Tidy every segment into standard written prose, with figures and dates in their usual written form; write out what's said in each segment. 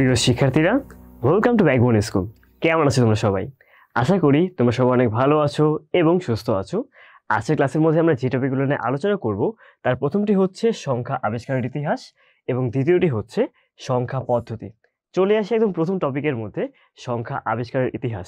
প্রিয় শিক্ষার্থীরা, welcome to backbone school. কেমন আছো তোমরা সবাই? আশা করি তোমরা সবাই অনেক ভালো আছো এবং সুস্থ আছো। আজকের ক্লাসের মধ্যে আমরা যে টপিকগুলো নিয়ে আলোচনা করব তার প্রথমটি হচ্ছে সংখ্যা আবিষ্কারের ইতিহাস এবং দ্বিতীয়টি হচ্ছে সংখ্যা পদ্ধতি। চলে আসি একদম প্রথম টপিকের মধ্যে, সংখ্যা আবিষ্কারের ইতিহাস।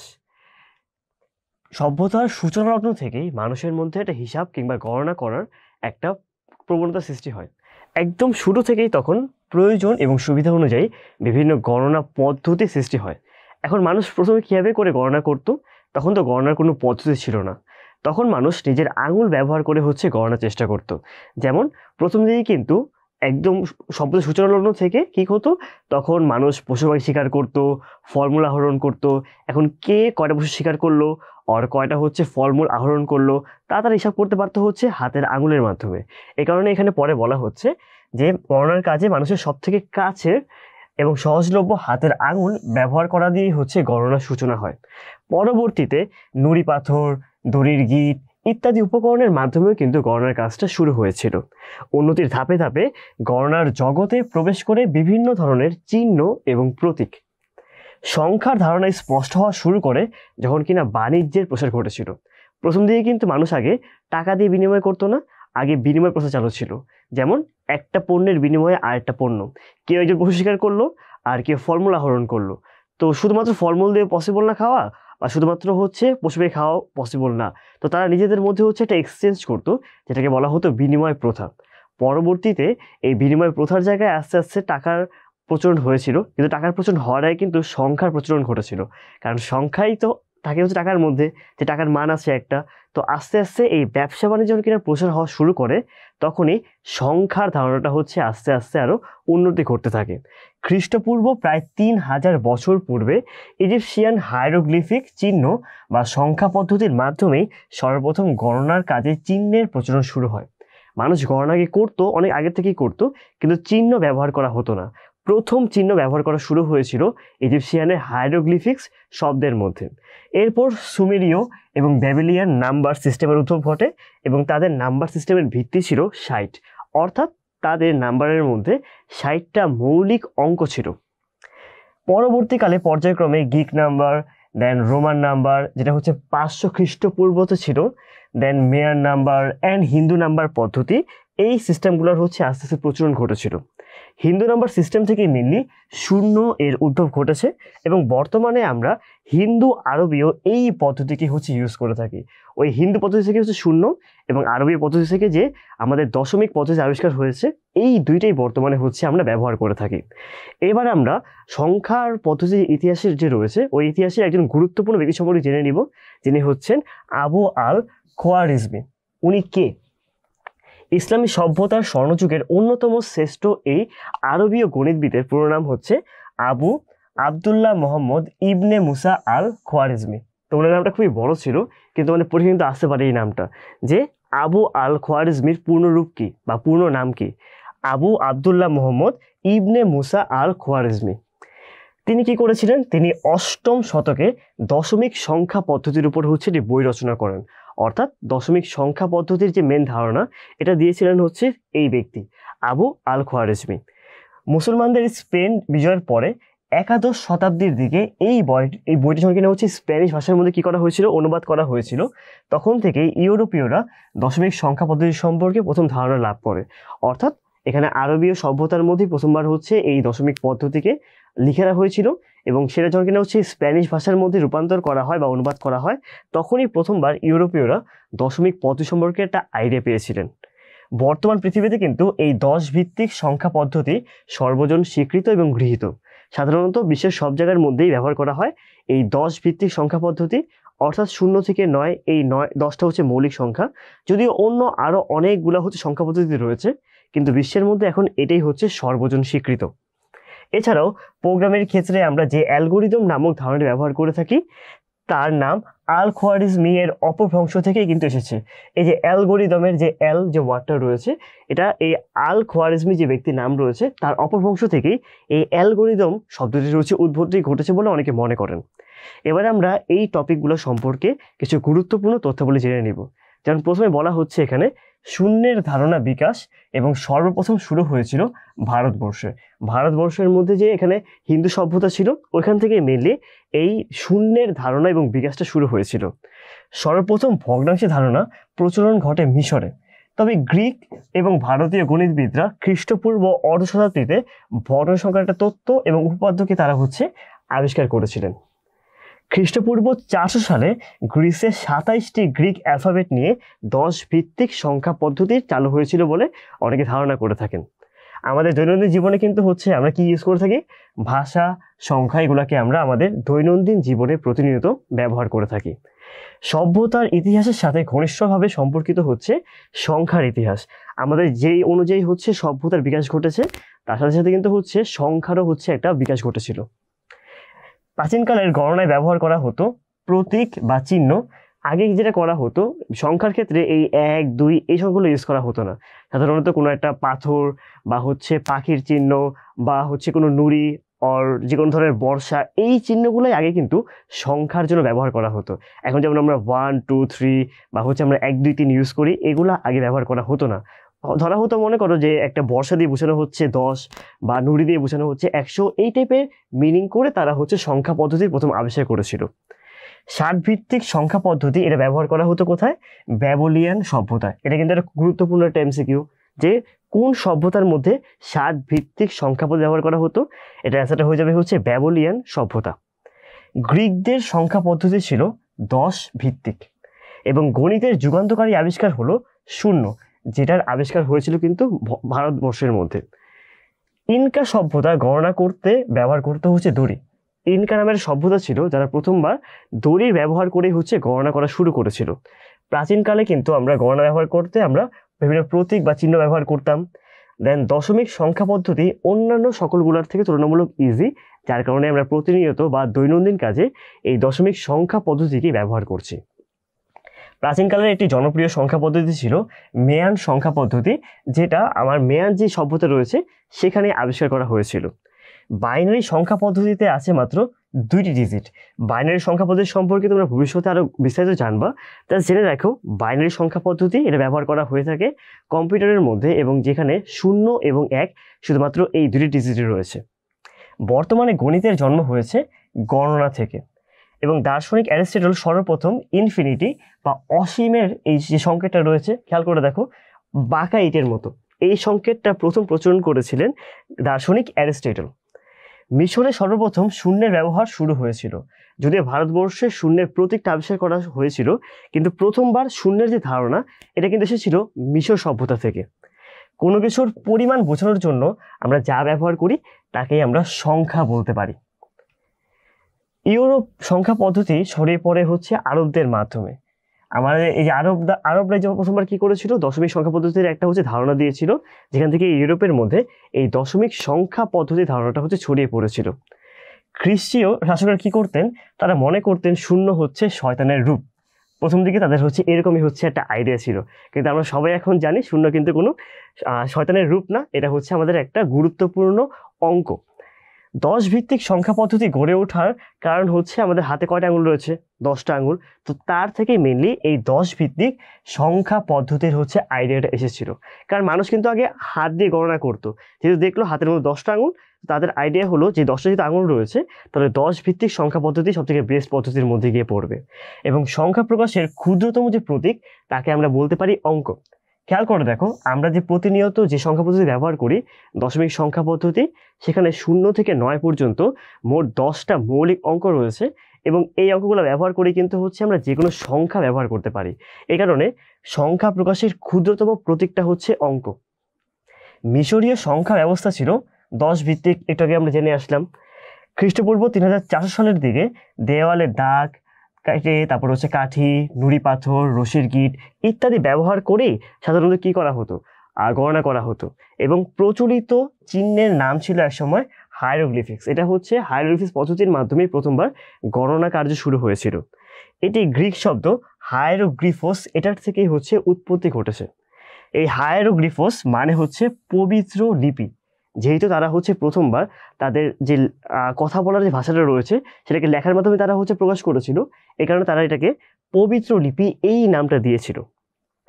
সভ্যতার সূচনা লগ্ন থেকেই মানুষের মধ্যে একটা হিসাব কিংবা গণনা করার একটা প্রবণতা সৃষ্টি হয়। একদম শুরু থেকেই তখন প্রয়োজন এবং সুবিধা অনুযায়ী বিভিন্ন গণনা পদ্ধতি সৃষ্টি হয়। এখন মানুষ প্রথমে কীভাবে করে গণনা করত? তখন তো গণনার কোনো পদ্ধতি ছিল না। তখন মানুষ নিজের আঙুল ব্যবহার করে গণনার চেষ্টা করত। যেমন প্রথম দিকে কিন্তু একদম সভ্যতার সূচনা লগ্ন থেকে কী হতো, তখন মানুষ পশু পাখি শিকার করতো, ফলমূল আহরণ করতো। এখন কে কয়টা পশু শিকার করলো আর কয়টা ফলমূল আহরণ করলো তা তারা হিসাব করতে পারতো হাতের আঙুলের মাধ্যমে। এই কারণে এখানে পরে বলা হচ্ছে যে গণনার কাজে মানুষের সব থেকে কাছের এবং সহজলভ্য হাতের আঙুল ব্যবহার করা দিয়েই গণনার সূচনা হয়। পরবর্তীতে নুড়ি পাথর, দড়ির গিট ইত্যাদি উপকরণের মাধ্যমেও কিন্তু গণনার কাজটা শুরু হয়েছিল। উন্নতির ধাপে ধাপে গণনার জগতে প্রবেশ করে বিভিন্ন ধরনের চিহ্ন এবং প্রতীক। সংখ্যার ধারণা স্পষ্ট হওয়া শুরু করে যখন কিনা বাণিজ্যের প্রসার ঘটেছিল। প্রথম দিকে কিন্তু মানুষ আগে টাকা দিয়ে বিনিময় করতো না, আগে বিনিময় প্রথা চালু ছিল। যেমন একটা পণ্যের বিনিময়ে আরেকটা পণ্য, কেউ একজন পশু শিকার করলো আর কেউ ফলমূল আহরণ করলো। তো শুধুমাত্র ফলমূল দিয়ে পসিবল না খাওয়া, বা শুধুমাত্র পশু পাখি খাওয়াও পসিবল না। তো তারা নিজেদের মধ্যে একটা এক্সচেঞ্জ করতো, যেটাকে বলা হতো বিনিময় প্রথা। পরবর্তীতে এই বিনিময় প্রথার জায়গায় আস্তে আস্তে টাকার প্রচলন হয়েছিল, কিন্তু টাকার প্রচলন হওয়ার আগে কিন্তু সংখ্যার প্রচলন ঘটেছিল। কারণ সংখ্যাই তো থাকে টাকার মধ্যে, যে টাকার মান আছে একটা। তো আস্তে আস্তে এই ব্যবসা বাণিজ্য যখন কিনা প্রসার হওয়া শুরু করে, তখনই সংখ্যার ধারণাটা আস্তে আস্তে আরও উন্নতি করতে থাকে। খ্রিস্টপূর্ব প্রায় 3000 বছর পূর্বে ইজিপশিয়ান হাইরোগ্লিফিক চিহ্ন বা সংখ্যা পদ্ধতির মাধ্যমেই সর্বপ্রথম গণনার কাজে চিহ্নের প্রচলন শুরু হয়। মানুষ গণনাকে করতো, অনেক আগের থেকেই করতো, কিন্তু চিহ্ন ব্যবহার করা হতো না। প্রথম চিহ্ন ব্যবহার করা শুরু হয়েছিল ইজিপশিয়ানের হাইরোগ্লিফিক্স শব্দের মধ্যে। এরপর সুমেরীয় এবং ব্যাবিলিয়ান নাম্বার সিস্টেমের উদ্ভব ঘটে এবং তাদের নাম্বার সিস্টেমের ভিত্তি ছিল 60, অর্থাৎ তাদের নাম্বারের মধ্যে 60টা মৌলিক অঙ্ক ছিল। পরবর্তীকালে পর্যায়ক্রমে Greek number, then Roman number যেটা 500 খ্রিস্টপূর্বতে ছিল, দেন মেয়ার নাম্বার অ্যান্ড হিন্দু নাম্বার পদ্ধতি, এই সিস্টেমগুলোর আস্তে আস্তে প্রচলন ঘটেছিল। হিন্দু নাম্বার সিস্টেম থেকে মেনলি শূন্য এর উদ্ভব ঘটেছে এবং বর্তমানে আমরা হিন্দু আরবীয় এই পদ্ধতিকে ইউজ করে থাকি। ওই হিন্দু পদ্ধতি থেকে শূন্য এবং আরবীয় পদ্ধতি থেকে যে আমাদের দশমিক পদ্ধতি আবিষ্কার হয়েছে, এই দুইটাই বর্তমানে আমরা ব্যবহার করে থাকি। এবার আমরা সংখ্যার পদ্ধতির ইতিহাসের যে রয়েছে, ওই ইতিহাসের একজন গুরুত্বপূর্ণ ব্যক্তি সম্পর্কে জেনে নিব, যিনি হচ্ছেন আবু আল খোয়ারিজমি। উনি কে? ইসলামী সভ্যতার স্বর্ণযুগের অন্যতম শ্রেষ্ঠ এই আরবীয় গণিতবিদের পুরো নাম আবু আবদুল্লাহ মোহাম্মদ ইবনে মুসা আল খোয়ারিজমি। তো ওনার নামটা খুবই বড় ছিল, কিন্তু আমাদের পরীক্ষা কিন্তু আসতে পারে এই নামটা, যে আবু আল খোয়ারিজমির পূর্ণরূপ কি বা পূর্ণ নাম কি? আবু আবদুল্লাহ মোহাম্মদ ইবনে মুসা আল খোয়ারিজমি। তিনি কি করেছিলেন? তিনি 8ম শতকে দশমিক সংখ্যা পদ্ধতির উপর একটি বই রচনা করেন। অর্থাৎ দশমিক সংখ্যা পদ্ধতির যে মেন ধারণা, এটা দিয়েছিলেন এই ব্যক্তি আবু আল খোয়ারিজমি। মুসলমানদের স্পেন বিজয়ের পরে একাদশ শতাব্দীর দিকে এই বইটি যখন কিনা স্প্যানিশ ভাষার মধ্যে কি করা হয়েছিল, অনুবাদ করা হয়েছিল, তখন থেকে ইউরোপীয়রা দশমিক সংখ্যা পদ্ধতি সম্পর্কে প্রথম ধারণা লাভ করে। অর্থাৎ এখানে আরবীয় সভ্যতার মধ্যে প্রথমবার এই দশমিক পদ্ধতিকে লিখে রাখা হয়েছিল এবং সেটা যখন কিনা স্প্যানিশ ভাষার মধ্যে রূপান্তর করা হয় বা অনুবাদ করা হয়, তখনই প্রথমবার ইউরোপীয়রা দশমিক পদ্ধতি সম্পর্কে একটা আইডিয়া পেয়েছিলেন। বর্তমান পৃথিবীতে কিন্তু এই 10 ভিত্তিক সংখ্যা পদ্ধতি সর্বজন স্বীকৃত এবং গৃহীত। সাধারণত বিশ্বের সব জায়গার মধ্যেই ব্যবহার করা হয় এই 10 ভিত্তিক সংখ্যা পদ্ধতি, অর্থাৎ 0 থেকে 9, এই 10টা মৌলিক সংখ্যা। যদিও অন্য আরও অনেকগুলো সংখ্যা পদ্ধতি রয়েছে, কিন্তু বিশ্বের মধ্যে এখন এটাই সর্বজন স্বীকৃত। এছাড়াও প্রোগ্রামের ক্ষেত্রে আমরা যে অ্যালগোরিদম নামক ধারণাটি ব্যবহার করে থাকি, তার নাম আল খোয়ারিজমি এর অপভ্রংশ থেকেই কিন্তু এসেছে। এই যে অ্যালগোরিদমের যে অ্যাল যে ওয়ার্ডটা রয়েছে, এটা এই আল খোয়ারিজমি যে ব্যক্তির নাম রয়েছে তার অপভ্রংশ থেকেই এই অ্যালগোরিদম শব্দটির উদ্ভূতি ঘটেছে বলে অনেকে মনে করেন। এবার আমরা এই টপিকগুলো সম্পর্কে কিছু গুরুত্বপূর্ণ তথ্যাবলী জেনে নিব। যেমন প্রথমে বলা এখানে শূন্যের ধারণা বিকাশ এবং সর্বপ্রথম শুরু হয়েছিল ভারতবর্ষে। ভারতবর্ষের মধ্যে যে এখানে হিন্দু সভ্যতা ছিল ওইখান থেকে মেনলি এই শূন্যের ধারণা এবং বিকাশটা শুরু হয়েছিল। সর্বপ্রথম ভগ্নাংশের ধারণা প্রচলন ঘটে মিশরে, তবে গ্রিক এবং ভারতীয় গণিতবিদরা খ্রিস্টপূর্ব অর্ধ শতাব্দীতে ভগ্নাংশ সংক্রান্ত তত্ত্ব এবং উপপাদ্যকে তারা আবিষ্কার করেছিলেন। খ্রিস্টপূর্ব 400 সালে গ্রিসে 27টি গ্রিক অ্যালফাবেট নিয়ে 10 ভিত্তিক সংখ্যা পদ্ধতি চালু হয়েছিল বলে অনেকে ধারণা করে থাকেন। আমাদের দৈনন্দিন জীবনে কিন্তু আমরা কি ইউজ করে থাকি? ভাষা, সংখ্যা, এগুলোকে আমরা আমাদের দৈনন্দিন জীবনে প্রতিনিয়ত ব্যবহার করে থাকি। সভ্যতার ইতিহাসের সাথে ঘনিষ্ঠভাবে সম্পর্কিত সংখ্যার ইতিহাস। আমাদের যেই অনুযায়ী সভ্যতার বিকাশ ঘটেছে, তার সাথে সাথে কিন্তু সংখ্যারও একটা বিকাশ ঘটেছিল। প্রাচীনকালের গণনায় ব্যবহার করা হতো প্রতীক বা চিহ্ন। আগে যেটা করা হতো সংখ্যার ক্ষেত্রে এই 1, 2 এই সবগুলো ইউজ করা হতো না। সাধারণত কোনো একটা পাথর বা পাখির চিহ্ন বা কোনো নুড়ি আর যে কোনো ধরনের বর্ষা, এই চিহ্নগুলোই আগে কিন্তু সংখ্যার জন্য ব্যবহার করা হতো। এখন যেমন আমরা 1, 2, 3 বা আমরা 1, 2, 3 ইউজ করি, এগুলো আগে ব্যবহার করা হতো না। ধরা হতো, মনে করো যে একটা বর্ষা দিয়ে বোঝানো 10 বা নুড়ি দিয়ে বোঝানো 100, এই টাইপের মিনিং করে তারা সংখ্যা পদ্ধতির প্রথম আবিষ্কার করেছিল। 60 ভিত্তিক সংখ্যা পদ্ধতি এটা ব্যবহার করা হতো কোথায়? ব্যাবিলিয়ান সভ্যতায়। এটা কিন্তু একটা গুরুত্বপূর্ণ একটা এমসিকিউ যে কোন সভ্যতার মধ্যে 60 ভিত্তিক সংখ্যা পদ্ধতি ব্যবহার করা হতো। এটা অ্যান্সারটা হয়ে যাবে ব্যাবিলিয়ান সভ্যতা। গ্রিকদের সংখ্যা পদ্ধতি ছিল 10 ভিত্তিক এবং গণিতের যুগান্তকারী আবিষ্কার হলো শূন্য, যেটার আবিষ্কার হয়েছিল কিন্তু ভারতবর্ষের মধ্যে। ইনকা সভ্যতা গণনা করতে ব্যবহার করতে দড়ি। ইনকা নামের সভ্যতা ছিল যারা প্রথমবার দড়ির ব্যবহার করে গণনা করা শুরু করেছিল। প্রাচীনকালে কিন্তু আমরা গণনা ব্যবহার করতে বিভিন্ন প্রতীক বা চিহ্ন ব্যবহার করতাম। দেন দশমিক সংখ্যা পদ্ধতি অন্যান্য সকলগুলোর থেকে তুলনামূলক ইজি, যার কারণে আমরা প্রতিনিয়ত বা দৈনন্দিন কাজে এই দশমিক সংখ্যা পদ্ধতিকে ব্যবহার করছি। প্রাচীনকালের একটি জনপ্রিয় সংখ্যা পদ্ধতি ছিল মেয়ান সংখ্যা পদ্ধতি, যেটা মেয়ান যে সভ্যতা রয়েছে সেখানে আবিষ্কার করা হয়েছিল। বাইনারি সংখ্যা পদ্ধতিতে আছে মাত্র 2টি ডিজিট। বাইনারি সংখ্যা পদ্ধতি সম্পর্কে তোমরা ভবিষ্যতে আরো বিস্তারিত জানবা, তা জেনে রাখো বাইনারি সংখ্যা পদ্ধতি এটা ব্যবহার করা হয়ে থাকে কম্পিউটারের মধ্যে, এবং যেখানে 0 এবং 1 শুধুমাত্র এই 2টি ডিজিটে রয়েছে। বর্তমানে গণিতের জন্ম হয়েছে গণনা থেকে, এবং দার্শনিক অ্যারিস্টটল সর্বপ্রথম ইনফিনিটি বা অসীমের এই যে সংকেতটা রয়েছে, খেয়াল করে দেখো বাঁকা ইটের মতো, এই সংকেতটা প্রথম প্রচলন করেছিলেন দার্শনিক অ্যারিস্টটল। মিশরে সর্বপ্রথম শূন্যের ব্যবহার শুরু হয়েছিল। যদিও ভারতবর্ষে শূন্যের প্রতীকটা আবিষ্কার করা হয়েছিল, কিন্তু প্রথমবার শূন্যের যে ধারণা এটা কিন্তু এসেছিল মিশর সভ্যতা থেকে। কোনো কিছুর পরিমাণ বোঝানোর জন্য আমরা যা ব্যবহার করি তাকেই আমরা সংখ্যা বলতে পারি। ইউরোপ সংখ্যা পদ্ধতি ছড়িয়ে পড়ে আরবদের মাধ্যমে। আমাদের এই যে আরবরা যখন প্রথমবার কি করেছিল, দশমিক সংখ্যা পদ্ধতির একটা ধারণা দিয়েছিল, যেখান থেকে ইউরোপের মধ্যে এই দশমিক সংখ্যা পদ্ধতির ধারণাটা ছড়িয়ে পড়েছিল। খ্রিস্টীয় শাসকরা কি করতেন, তারা মনে করতেন শূন্য শয়তানের রূপ। প্রথম দিকে তাদের এরকমই একটা আইডিয়া ছিল, কিন্তু আমরা সবাই এখন জানি শূন্য কিন্তু কোনো শয়তানের রূপ না, এটা আমাদের একটা গুরুত্বপূর্ণ অঙ্ক। 10 ভিত্তিক সংখ্যা পদ্ধতি গড়ে ওঠার কারণ আমাদের হাতে কয়টা আঙুল রয়েছে? 10টা আঙুল। তো তার থেকে মেনলি এই 10 ভিত্তিক সংখ্যা পদ্ধতির আইডিয়াটা এসেছিল। কারণ মানুষ কিন্তু আগে হাত দিয়ে গণনা করতো, যেহেতু দেখলো হাতের মধ্যে 10টা আঙুল, তাদের আইডিয়া হলো যে 10টা যেহেতু আঙুল রয়েছে, তাহলে 10 ভিত্তিক সংখ্যা পদ্ধতি সবথেকে বেস্ট পদ্ধতির মধ্যে গিয়ে পড়বে। এবং সংখ্যা প্রকাশের ক্ষুদ্রতম যে প্রতীক তাকে আমরা বলতে পারি অঙ্ক। খেয়াল করে দেখো, আমরা যে প্রতিনিয়ত যে সংখ্যা পদ্ধতি ব্যবহার করি দশমিক সংখ্যা পদ্ধতি, সেখানে 0 থেকে 9 পর্যন্ত মোট 10টা মৌলিক অঙ্ক রয়েছে, এবং এই অঙ্কগুলো ব্যবহার করে কিন্তু আমরা যে কোনো সংখ্যা ব্যবহার করতে পারি। এই কারণে সংখ্যা প্রকাশের ক্ষুদ্রতম প্রতীকটা অঙ্ক। মিশরীয় সংখ্যা ব্যবস্থা ছিল 10 ভিত্তিক, একটু আগে আমরা জেনে আসলাম। খ্রিস্টপূর্ব 3400 সালের দিকে দেওয়ালে দাগ কাটে, তারপর কাঠি, নুড়ি পাথর, রশির গিট ইত্যাদি ব্যবহার করে সাধারণত কি করা হতো, গণনা করা হতো। এবং প্রচলিত চিহ্নের নাম ছিল একসময় হায়ারোগ্লিফিক্স। এটা হায়ারোগ্লিফিক্স পদ্ধতির মাধ্যমে প্রথমবার গণনা কার্য শুরু হয়েছিল। এটি গ্রিক শব্দ হায়ারোগ্লিফোস, এটার থেকেই উৎপত্তি ঘটেছে। এই হায়ারোগ্লিফোস মানে পবিত্র লিপি, যেহেতু তারা প্রথমবার তাদের যে কথা বলার যে ভাষাটা রয়েছে সেটাকে লেখার মাধ্যমে তারা প্রকাশ করেছিল, এই কারণে তারা এটাকে পবিত্র লিপি এই নামটা দিয়েছিল।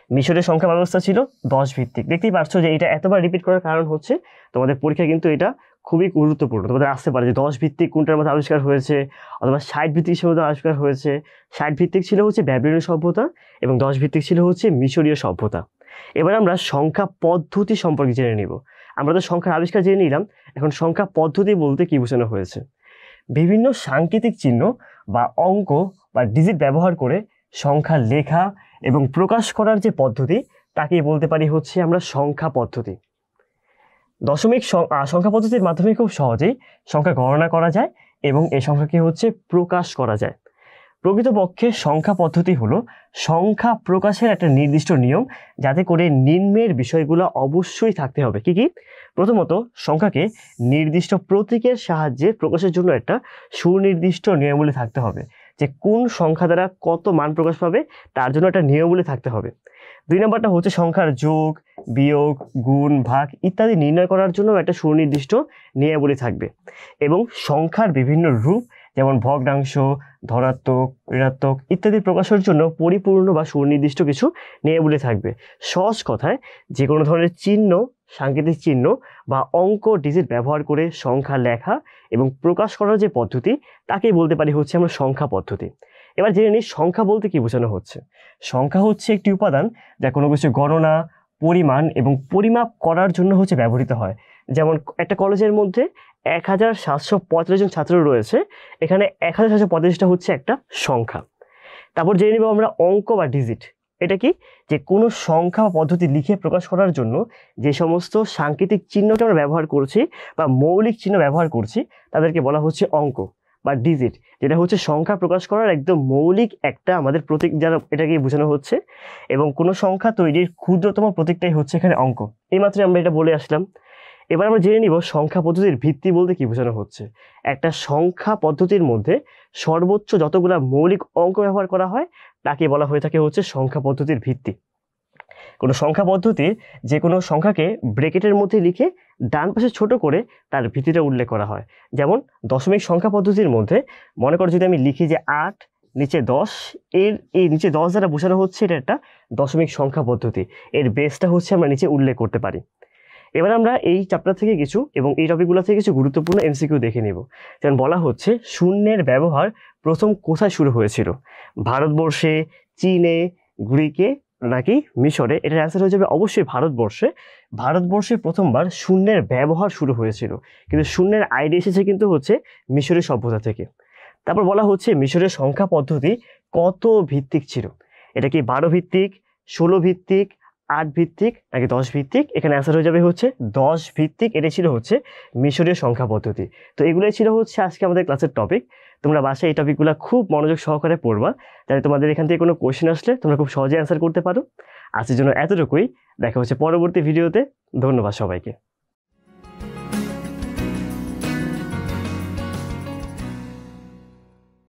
মিশরের সংখ্যা ব্যবস্থা ছিল 10 ভিত্তিক। দেখতেই পাচ্ছ যে এটা এতবার রিপিট করার কারণ হচ্ছে তোমাদের পরীক্ষা কিন্তু এটা খুবই গুরুত্বপূর্ণ। তোমাদের আসতে পারে যে 10 ভিত্তিক কোনটার মধ্যে আবিষ্কার হয়েছে, অথবা 60 ভিত্তিক হিসেবে আবিষ্কার হয়েছে। 60 ভিত্তিক ছিল হচ্ছে ব্যাবিলনীয় সভ্যতা এবং 10 ভিত্তিক ছিল হচ্ছে মিশরীয় সভ্যতা। এবার আমরা সংখ্যা পদ্ধতি সম্পর্কে জেনে নিব। আমরা তো সংখ্যার আবিষ্কার জেনে নিলাম, এখন সংখ্যা পদ্ধতি বলতে কি বোঝানো হয়েছে। বিভিন্ন সাংকেতিক চিহ্ন বা অঙ্ক বা ডিজিট ব্যবহার করে সংখ্যা লেখা এবং প্রকাশ করার যে পদ্ধতি তাকেই বলতে পারি হচ্ছে আমরা সংখ্যা পদ্ধতি। দশমিক সংখ্যা পদ্ধতির মাধ্যমে খুব সহজেই সংখ্যা গণনা করা যায় এবং এই সংখ্যাকে হচ্ছে প্রকাশ করা যায়। প্রকৃতপক্ষে সংখ্যা পদ্ধতি হলো সংখ্যা প্রকাশের একটা নির্দিষ্ট নিয়ম, যাতে করে নিম্নের বিষয়গুলো অবশ্যই থাকতে হবে। কি কি? প্রথমত, সংখ্যাকে নির্দিষ্ট প্রতীকের সাহায্যে প্রকাশের জন্য একটা সুনির্দিষ্ট নিয়মাবলী থাকতে হবে, যে কোন সংখ্যা দ্বারা কত মান প্রকাশ পাবে তার জন্য একটা নিয়মাবলী থাকতে হবে। 2 নম্বরটা হচ্ছে সংখ্যার যোগ, বিয়োগ, গুণ, ভাগ ইত্যাদি নির্ণয় করার জন্য একটা সুনির্দিষ্ট নিয়মাবলী থাকবে। এবং সংখ্যার বিভিন্ন রূপ যেমন ভগ্নাংশ, ধনাত্মক, ঋণাত্মক ইত্যাদি প্রকাশের জন্য পরিপূর্ণ বা সুনির্দিষ্ট কিছু নিয়মাবলী থাকবে। সহজ কথায়, যে কোনো ধরনের চিহ্ন, সাংকেতিক চিহ্ন বা অঙ্ক ডিজিট ব্যবহার করে সংখ্যা লেখা এবং প্রকাশ করার যে পদ্ধতি তাকেই বলতে পারি হচ্ছে আমরা সংখ্যা পদ্ধতি। এবার জেনে নিই সংখ্যা বলতে কি বোঝানো হচ্ছে। সংখ্যা হচ্ছে একটি উপাদান যা কোনো কিছু গণনা, পরিমাণ এবং পরিমাপ করার জন্য হচ্ছে ব্যবহৃত হয়। যেমন একটা কলেজের মধ্যে 1745 জন ছাত্র রয়েছে, এখানে 1745টা হচ্ছে একটা সংখ্যা। তারপর জেনে নিব আমরা অঙ্ক বা ডিজিট। এটা কি? যে কোনো সংখ্যা বা পদ্ধতি লিখে প্রকাশ করার জন্য যে সমস্ত সাংকেতিক চিহ্নটা আমরা ব্যবহার করছি বা মৌলিক চিহ্ন ব্যবহার করছি তাদেরকে বলা হচ্ছে অঙ্ক বা ডিজিট, যেটা হচ্ছে সংখ্যা প্রকাশ করার একদম মৌলিক একটা আমাদের প্রতীক, যারা এটাকে বোঝানো হচ্ছে। এবং কোনো সংখ্যা তৈরির ক্ষুদ্রতম প্রতীকটাই হচ্ছে এখানে অঙ্ক। এইমাত্র আমরা এটা বলে আসলাম। এবার আমরা জেনে নিব সংখ্যা পদ্ধতির ভিত্তি বলতে কি বোঝানো হচ্ছে। একটা সংখ্যা পদ্ধতির মধ্যে সর্বোচ্চ যতগুলা মৌলিক অঙ্ক ব্যবহার করা হয় তাকে বলা হয়ে থাকে হচ্ছে সংখ্যা পদ্ধতির ভিত্তি। কোনো সংখ্যা পদ্ধতির যে কোনো সংখ্যাকে ব্রেকেটের মধ্যে লিখে ডান পাশে ছোট করে তার ভিত্তিটা উল্লেখ করা হয়। যেমন দশমিক সংখ্যা পদ্ধতির মধ্যে মনে করো যদি আমি লিখি যে 8 নিচে 10, এর এই নিচে 10 দ্বারা বোঝানো হচ্ছে এটা একটা দশমিক সংখ্যা পদ্ধতি। এর বেসটা হচ্ছে আমরা নিচে উল্লেখ করতে পারি। এবার আমরা এই চ্যাপ্টার থেকে কিছু এবং এই টপিকগুলো থেকে কিছু গুরুত্বপূর্ণ এমসিকিউ দেখে নিব। যেমন বলা হচ্ছে শূন্যের ব্যবহার প্রথম কোথায় শুরু হয়েছিল? ভারতবর্ষে, চীনে, গ্রিকে নাকি মিশরে? এটার অ্যান্সার হয়ে যাবে অবশ্যই ভারতবর্ষে। ভারতবর্ষে প্রথমবার শূন্যের ব্যবহার শুরু হয়েছিল, কিন্তু শূন্যের আইডিয়া এসেছে কিন্তু হচ্ছে মিশরের সভ্যতা থেকে। তারপর বলা হচ্ছে মিশরের সংখ্যা পদ্ধতি কত ভিত্তিক ছিল? এটা কি 12 ভিত্তিক, 16 ভিত্তিক, 8 ভিত্তিক নাকি 10 ভিত্তিক? এখানে অ্যান্সার হয়ে যাবে হচ্ছে 10 ভিত্তিক। এটাই ছিল হচ্ছে মিশরীয় সংখ্যা পদ্ধতি। তো এগুলোই ছিল হচ্ছে আজকে আমাদের ক্লাসের টপিক। তোমরা বাসায় এই টপিকগুলো খুব মনোযোগ সহকারে পড়বা, যাতে তোমাদের এখান থেকে কোনো কোয়েশ্চেন আসলে তোমরা খুব সহজে অ্যান্সার করতে পারো। আজকের জন্য এতটুকুই, দেখা হচ্ছে পরবর্তী ভিডিওতে। ধন্যবাদ সবাইকে।